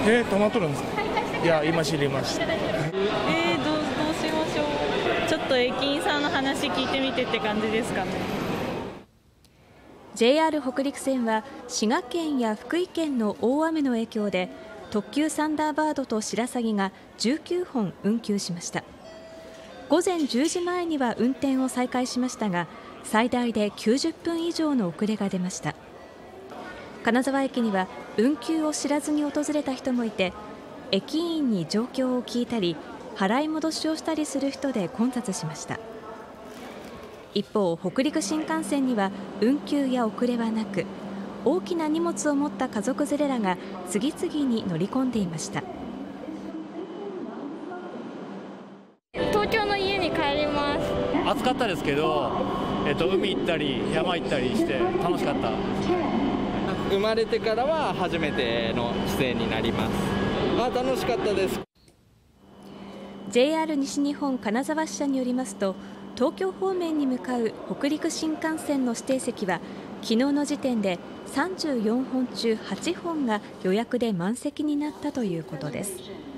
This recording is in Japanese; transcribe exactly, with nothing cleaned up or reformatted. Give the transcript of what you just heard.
えー、止まっとるんですか。いや、今知りました。 えー、どう、どうしましょう。ちょっと駅員さんの話聞いてみてって感じですかね。 ジェイアール 北陸線は滋賀県や福井県の大雨の影響で特急サンダーバードとしらさぎがじゅうきゅうほん運休しました。午前じゅうじまえには運転を再開しましたが、最大できゅうじゅっぷん以上の遅れが出ました。金沢駅には運休を知らずに訪れた人もいて、駅員に状況を聞いたり払い戻しをしたりする人で混雑しました。一方、北陸新幹線には運休や遅れはなく、大きな荷物を持った家族連れらが次々に乗り込んでいました。 東京の家に帰ります。 暑かったですけど、えっと、海行ったり山行ったりして楽しかった。 生まれてからは初めての出演になります。あ、楽しかったです。 ジェイアール 西日本金沢支社によりますと、東京方面に向かう北陸新幹線の指定席は昨日の時点でさんじゅうよんほん中はちほんが予約で満席になったということです。